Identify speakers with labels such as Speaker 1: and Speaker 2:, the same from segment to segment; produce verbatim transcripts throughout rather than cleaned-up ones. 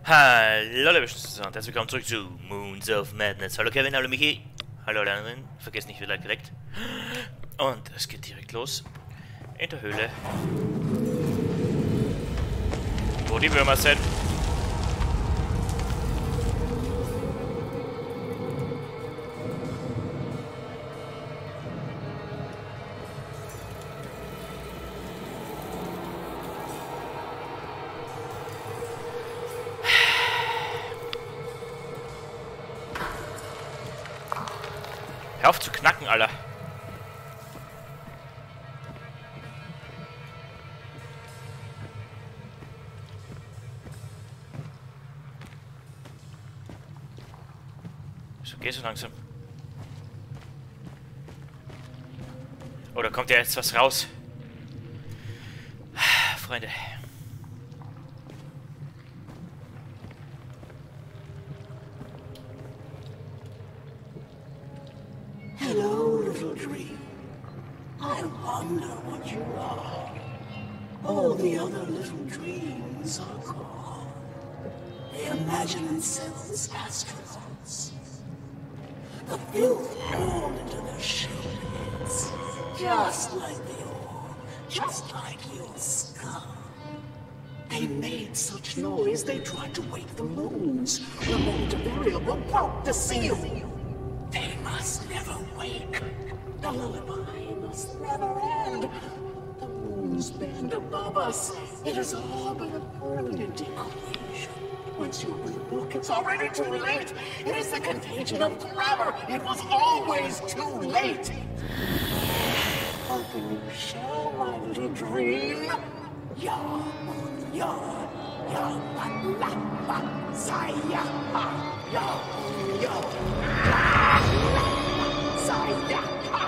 Speaker 1: Hallo liebe Zuschauer und herzlich willkommen zurück zu Moons of Madness. Hallo Kevin, hallo Michi, hallo alle anderen, vergesst nicht, wie like direkt. Und es geht direkt los in der Höhle, wo die Würmer sind. Hör auf zu knacken, Alter. So, geh so langsam. Oh, da kommt ja jetzt was raus. Freunde.
Speaker 2: Hello, little dream. I wonder what you are. All the other little dreams are gone. They imagine themselves astronauts. The filth poured into their shoulders, just like the ore, just like your skull. They made such noise they tried to wake the moons. Removed a variable, broke the seal. They must never wake. The lullaby must never end. The moons bend above us. It is all but a permanent equation. Once you open the book, it's already too late. It is the contagion of grammar. It was always too late. Open you shall, my little dream. Ya, ya, ya, la, la, la, saya, ha, ya, ya, la, la, saya, ha.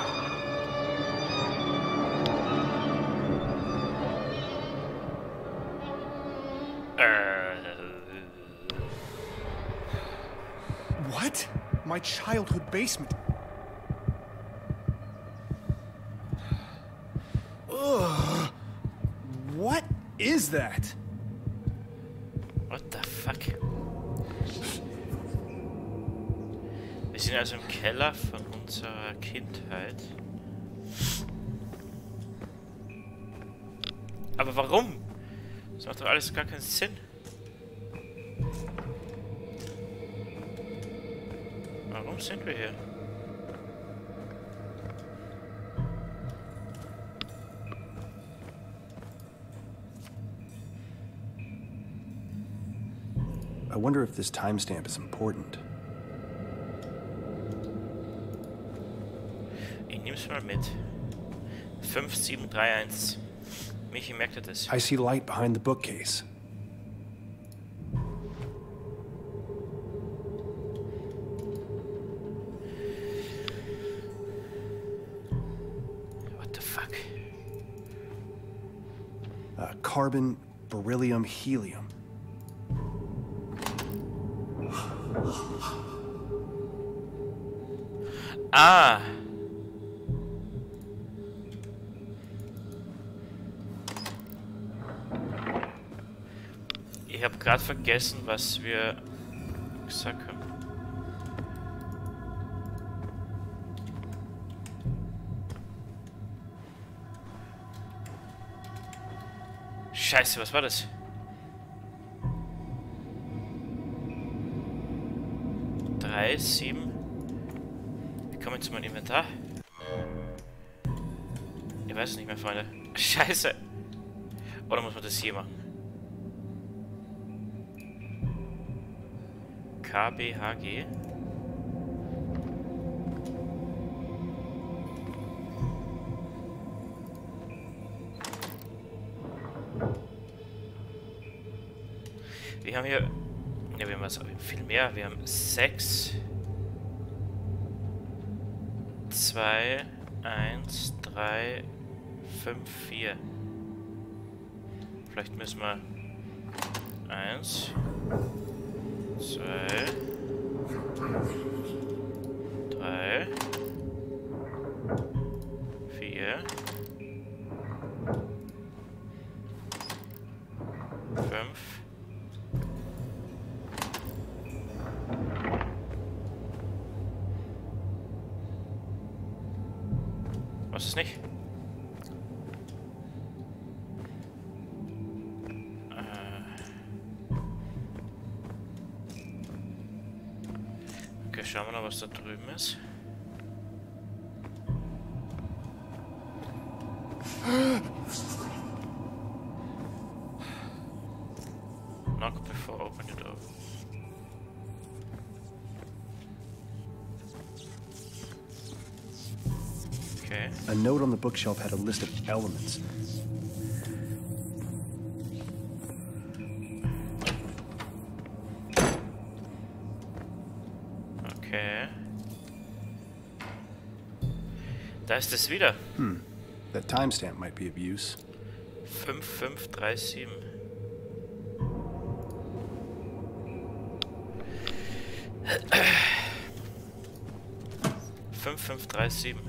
Speaker 3: What? My childhood basement. Ugh. What is that?
Speaker 1: What the fuck? Wir sind also im Keller von unserer Kindheit. Aber warum? Das macht doch alles gar keinen Sinn. Warum sind wir hier?
Speaker 3: I wonder if this timestamp is important.
Speaker 1: Ich nehm's mal mit. fünf sieben drei eins. Michi merkt das.
Speaker 3: I see light behind the bookcase.
Speaker 1: What the fuck?
Speaker 3: Uh, carbon, beryllium, helium.
Speaker 1: Ah! Ich habe gerade vergessen, was wir gesagt haben. Scheiße, was war das? Drei, sieben. Wie komme ich zu meinem Inventar? Ich weiß es nicht mehr, Freunde. Scheiße. Oder muss man das hier machen? K B H G. Wir haben hier... Ja, wir haben was, viel mehr. Wir haben sechs, zwei, eins, drei, fünf, vier. Vielleicht müssen wir eins, zwei, drei, vier, fünf, es nicht. Okay, schauen wir noch, was da drüben ist. Knock before open it up. Okay.
Speaker 3: A note on the bookshelf had a list of elements.
Speaker 1: Okay. Da ist es wieder.
Speaker 3: Hmm. That timestamp might be of use.
Speaker 1: fünf fünf drei sieben. fünf fünf drei sieben.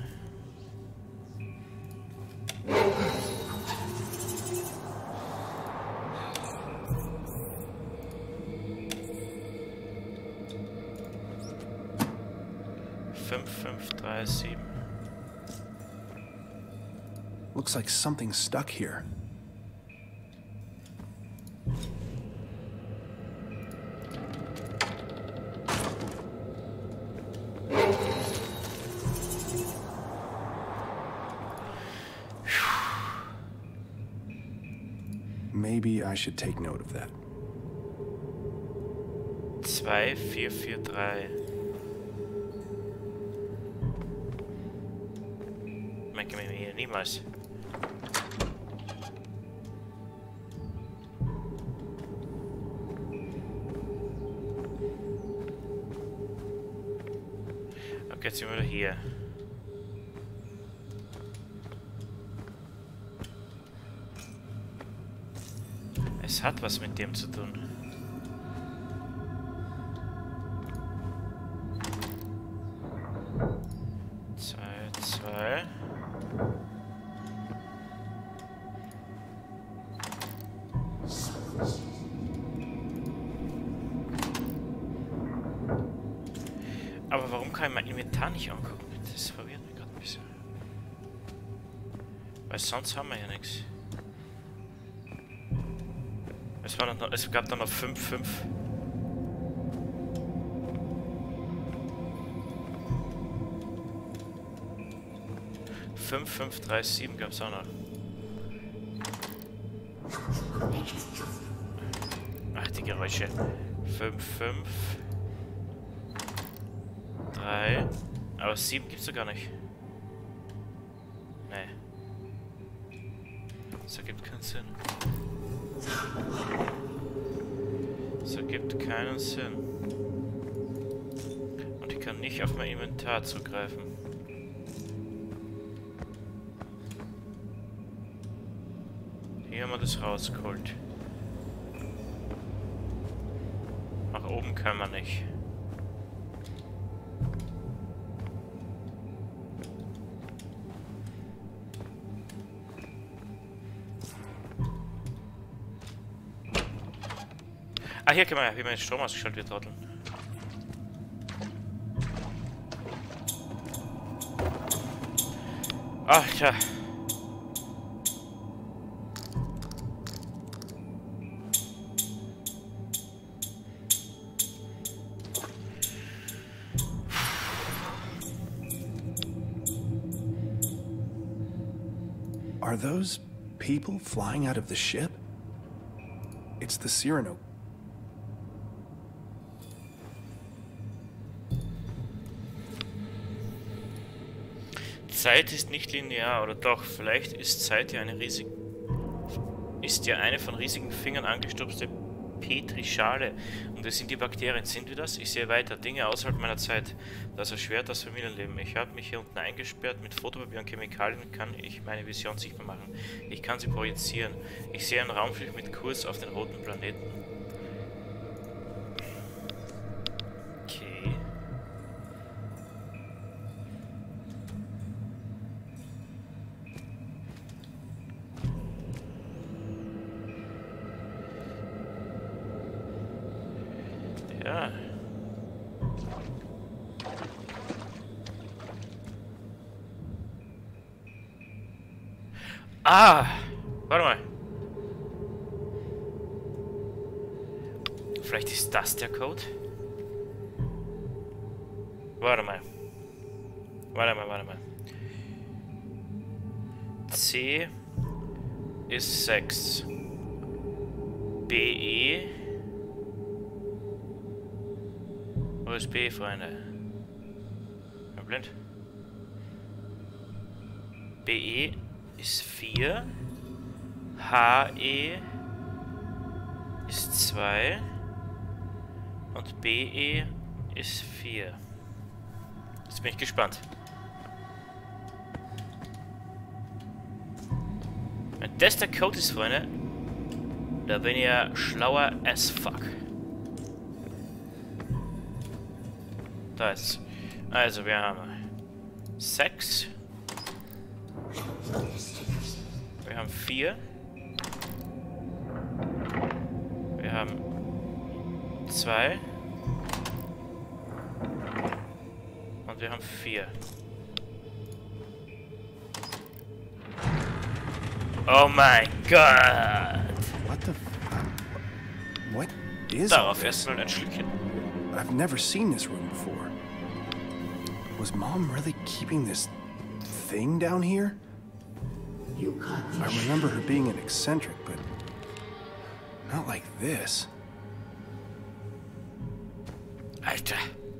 Speaker 1: fünf fünf drei sieben.
Speaker 3: Looks like something's stuck here. Maybe I should take note of that.
Speaker 1: zwei vier vier drei. Merke mir hier niemals. Okay, jetzt sind wir wieder hier. Es hat was mit dem zu tun. Zwei, zwei. Aber warum kann ich mein Inventar nicht angucken? Das verwirrt mich gerade ein bisschen. Weil sonst haben wir ja nichts. Es, war noch, es gab dann noch fünf fünf. fünf fünf drei sieben gab es auch noch. Ach, die Geräusche. fünf fünf drei. Aber sieben gibt's doch gar nicht. Nee. Das ergibt keinen Sinn. Das ergibt keinen Sinn. Und ich kann nicht auf mein Inventar zugreifen. Hier haben wir das rausgeholt. Nach oben kann man nicht. Ah, hier kann man ja, wie man den Strom ausgeschaltet wird, trotteln. Ah, tja.
Speaker 3: Are those people flying out of the ship? It's the Cyrano.
Speaker 1: Zeit ist nicht linear, oder doch? Vielleicht ist Zeit ja eine riesige... ist ja eine von riesigen Fingern angestupste Petrischale. Und das sind die Bakterien. Sind wir das? Ich sehe weiter. Dinge außerhalb meiner Zeit. Das erschwert das Familienleben. Ich habe mich hier unten eingesperrt. Mit Fotopapier und Chemikalien kann ich meine Vision sichtbar machen. Ich kann sie projizieren. Ich sehe ein Raumschiff mit Kurs auf den roten Planeten. Okay. Ja. Ah! Warte mal. Vielleicht ist das der Code? Warte mal. Warte mal, warte mal. C ist sechs. B E. Wo ist B, Freunde? Ich bin blind. B E ist vier. H E ist zwei. Und B E ist vier. Jetzt bin ich gespannt. Wenn das der Code ist, Freunde, da bin ich ja schlauer as fuck. Da ist. Also, wir haben sechs. Wir haben vier. Wir haben zwei. Und wir haben vier. Oh mein Gott!
Speaker 3: What the f... What is all
Speaker 1: Darauf
Speaker 3: this?
Speaker 1: erstmal ein Schlückchen.
Speaker 3: I've never seen this room before. Was Mom really keeping this thing down here?
Speaker 2: You got
Speaker 3: I
Speaker 2: the
Speaker 3: remember her being an eccentric, but not like this.
Speaker 1: Alter.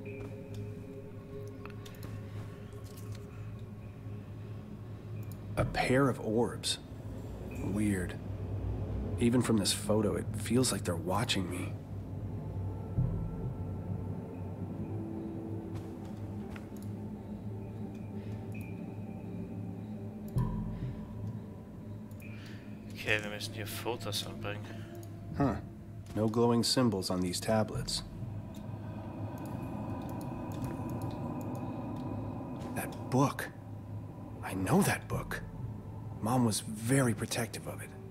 Speaker 3: A pair of orbs. Weird. Even from this photo, it feels like they're watching me.
Speaker 1: Okay, wir müssen hier Fotos anbringen.
Speaker 3: Huh. No glowing symbols on these tablets. That book. I know that book. Mom was very protective of it.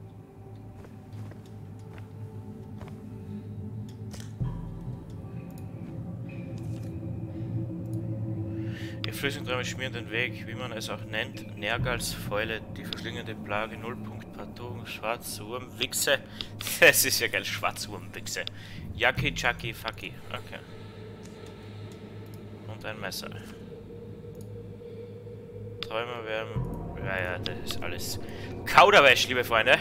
Speaker 1: Die Flüssigträume schmieren den Weg, wie man es auch nennt. Nergals Fäule, die verschlingende Plage, Nullpunkt, Partout, Schwarzwurm, Wichse. Das ist ja geil, Schwarzwurm, Wichse. Yaki, Chaki, Faki. Okay. Und ein Messer. Träume werden... Ja, ja, das ist alles Kauderwäsch, liebe Freunde.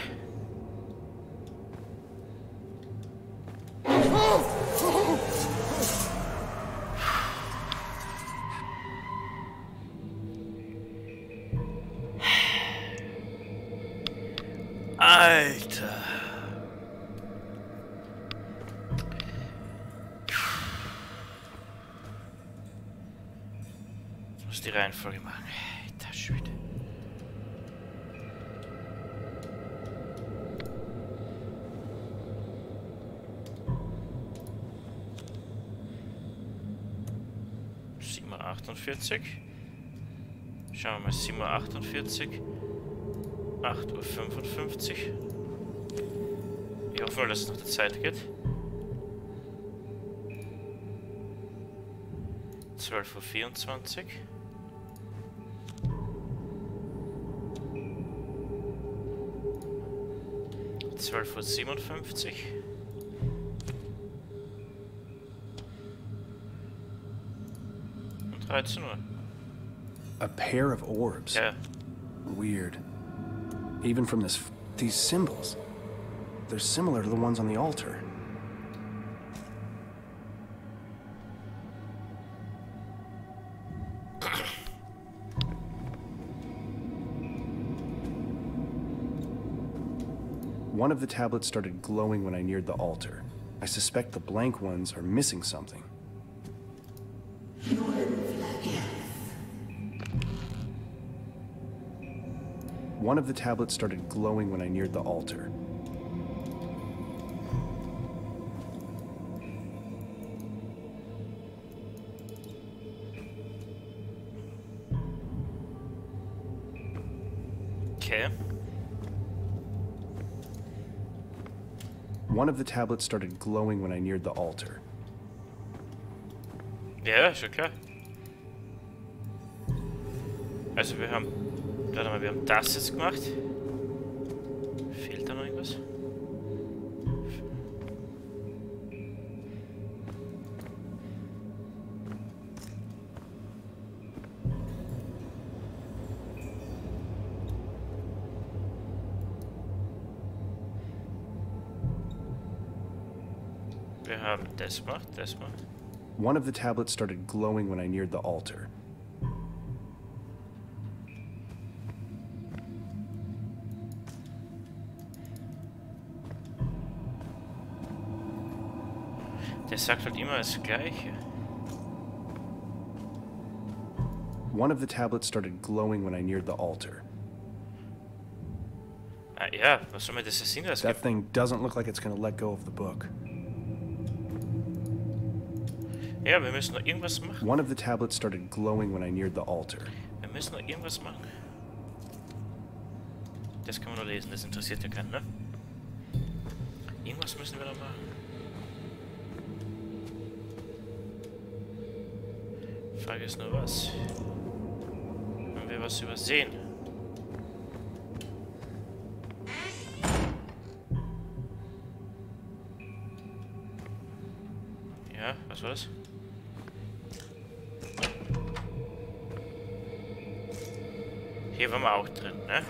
Speaker 1: Alter. Ich muss die Reihenfolge machen. Alter Schwede. sieben Uhr achtundvierzig. Schauen wir mal, sieben Uhr achtundvierzig. acht Uhr fünfundfünfzig. Ich hoffe mal, dass es noch die Zeit geht. zwölf Uhr vierundzwanzig. zwölf Uhr siebenundfünfzig. Und dreizehn Uhr.
Speaker 3: A pair of orbs.
Speaker 1: Ja.
Speaker 3: Weird. Even from this, these symbols, they're similar to the ones on the altar. One of the tablets started glowing when I neared the altar. I suspect the blank ones are missing something. One of the tablets started glowing when I neared the altar.
Speaker 1: Okay.
Speaker 3: One of the tablets started glowing when I neared the altar.
Speaker 1: Ja, schon klar. Also wir haben... Warte mal, wir haben das jetzt gemacht. Fehlt da noch irgendwas? Wir haben das macht, das macht.
Speaker 3: One of the tablets started glowing when I neared the altar.
Speaker 1: Der sagt halt immer das Gleiche.
Speaker 3: One of the tablets started glowing when I neared the altar.
Speaker 1: Ah, ja, was soll mir das Sinn das
Speaker 3: That thing doesn't look like it's gonna let go of the book.
Speaker 1: Ja, wir müssen noch irgendwas machen.
Speaker 3: One of the tablets started glowing when I neared the altar.
Speaker 1: Wir müssen noch irgendwas machen. Das kann man nur lesen, das interessiert ja keinen, ne? Irgendwas müssen wir noch machen. Frage ist nur was. Haben wir was übersehen? Ja, was war das? Hier waren wir auch drin, ne?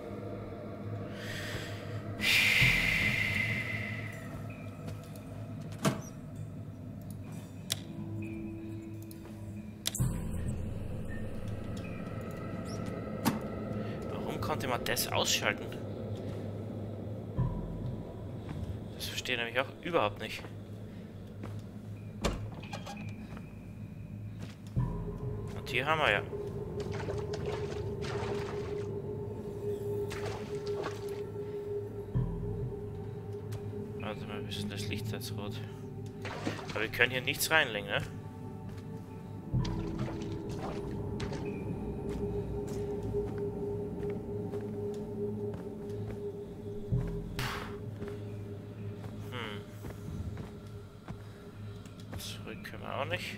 Speaker 1: Warum konnte man das ausschalten? Das verstehe ich nämlich auch überhaupt nicht. Und hier haben wir ja. Warte mal, wir sind das Licht jetzt rot. Aber wir können hier nichts reinlegen, ne? Hm. Zurück können wir auch nicht.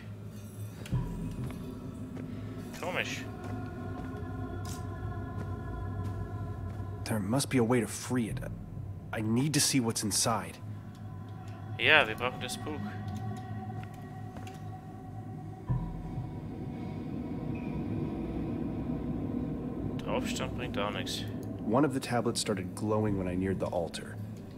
Speaker 1: Komisch.
Speaker 3: There must be a way to free it. I need to see what's inside.
Speaker 1: Ja, wir brauchen das Buch. Draufstand bringt auch nichts.
Speaker 3: One of the tablets started glowing when I neared the altar.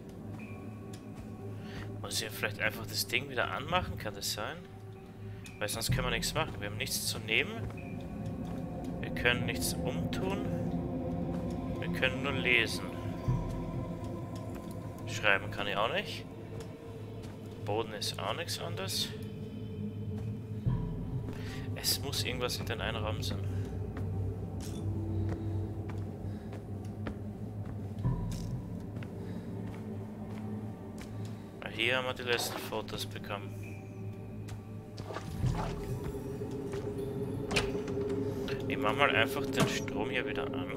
Speaker 1: Muss ich ja vielleicht einfach das Ding wieder anmachen? Kann das sein? Weil sonst können wir nichts machen. Wir haben nichts zu nehmen. Wir können nichts umtun. Wir können nur lesen. Schreiben kann ich auch nicht. Boden ist auch nichts anderes. Es muss irgendwas in den einen Raum sein. Hier haben wir die letzten Fotos bekommen. Ich mache mal einfach den Strom hier wieder an.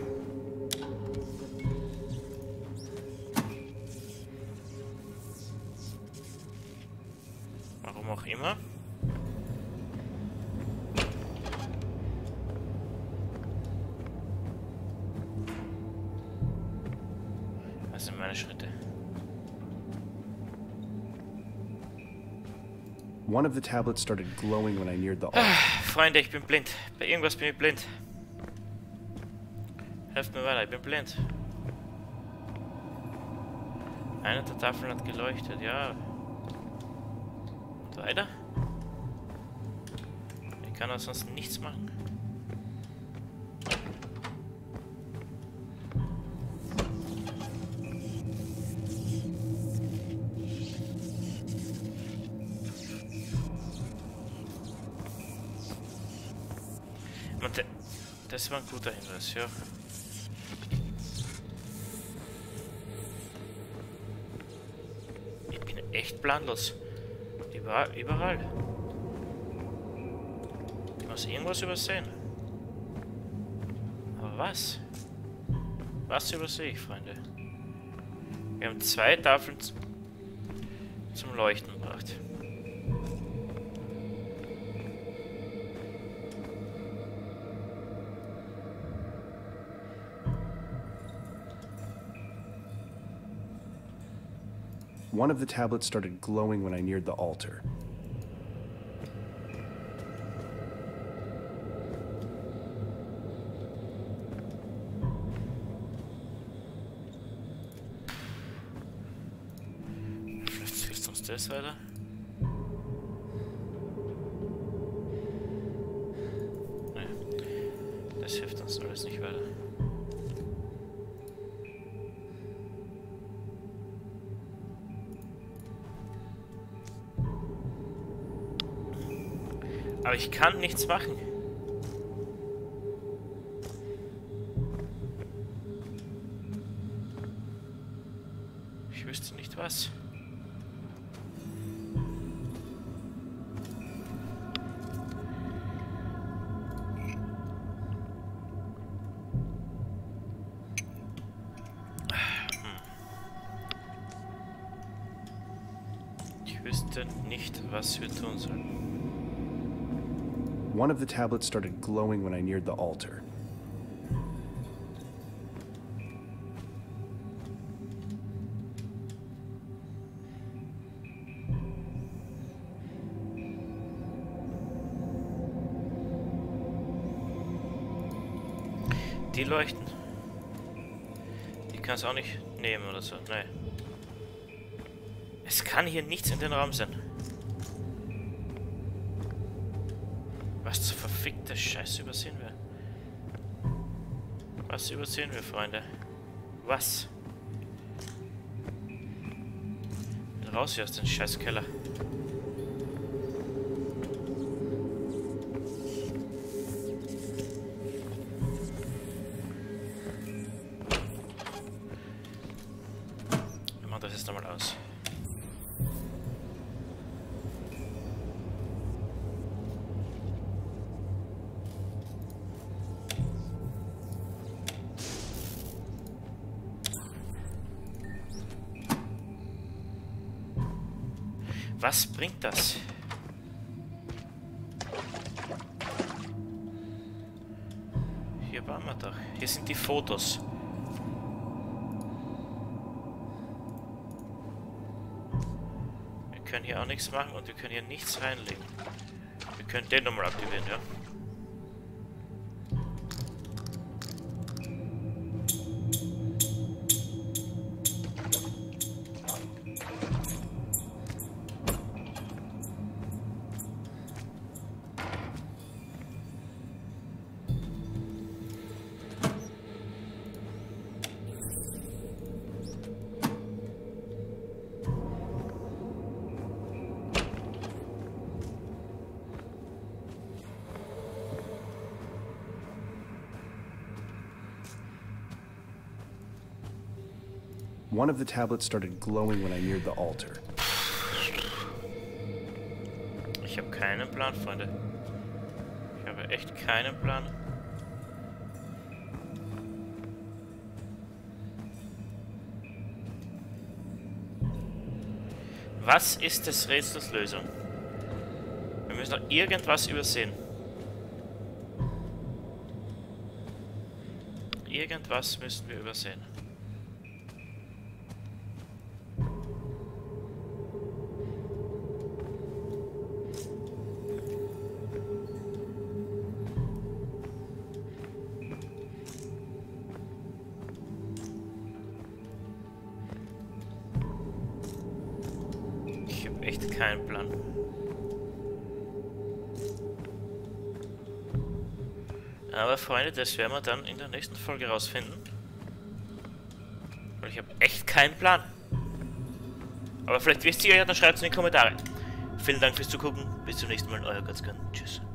Speaker 1: Warum auch immer. Was sind meine Schritte?
Speaker 3: One of the tablets started glowing when I neared the altar.
Speaker 1: Ah, Freunde, ich bin blind. Bei irgendwas bin ich blind. Helft mir weiter, ich bin blind. Eine der Tafeln hat geleuchtet, ja. Und weiter? Ich kann auch sonst nichts machen. Und das war ein guter Hinweis, ja. Ich bin echt planlos. Überall. überall. Ich muss irgendwas übersehen. Aber was? Was übersehe ich, Freunde? Wir haben zwei Tafeln zum Leuchten gebracht.
Speaker 3: One of the tablets started glowing when I neared the altar.
Speaker 1: Vielleicht hilft uns das weiter. Das hilft uns alles nicht weiter. Aber ich kann nichts machen. Ich wüsste nicht was. Ich wüsste nicht, was wir tun sollen.
Speaker 3: One of the tablets started glowing when I neared the altar.
Speaker 1: Die leuchten. Ich kann es auch nicht nehmen oder so. Nein. Es kann hier nichts in den Raum sein. Was zur verfickte Scheiße übersehen wir? Was übersehen wir, Freunde? Was? Bin raus hier aus dem Scheißkeller. Wir machen das jetzt nochmal aus. Was bringt das? Hier waren wir doch. Hier sind die Fotos. Wir können hier auch nichts machen und wir können hier nichts reinlegen. Wir können den nochmal aktivieren, ja?
Speaker 3: One of the tablets started glowing when I neared the altar.
Speaker 1: Ich habe keinen Plan, Freunde. Ich habe echt keinen Plan. Was ist des Rätsels Lösung? Wir müssen doch irgendwas übersehen. Irgendwas müssen wir übersehen. Ich habe echt keinen Plan. Aber Freunde, das werden wir dann in der nächsten Folge rausfinden. Weil ich habe echt keinen Plan. Aber vielleicht wisst ihr ja, dann schreibt es in die Kommentare. Vielen Dank fürs Zugucken. Bis zum nächsten Mal. Euer Götzgen. Tschüss.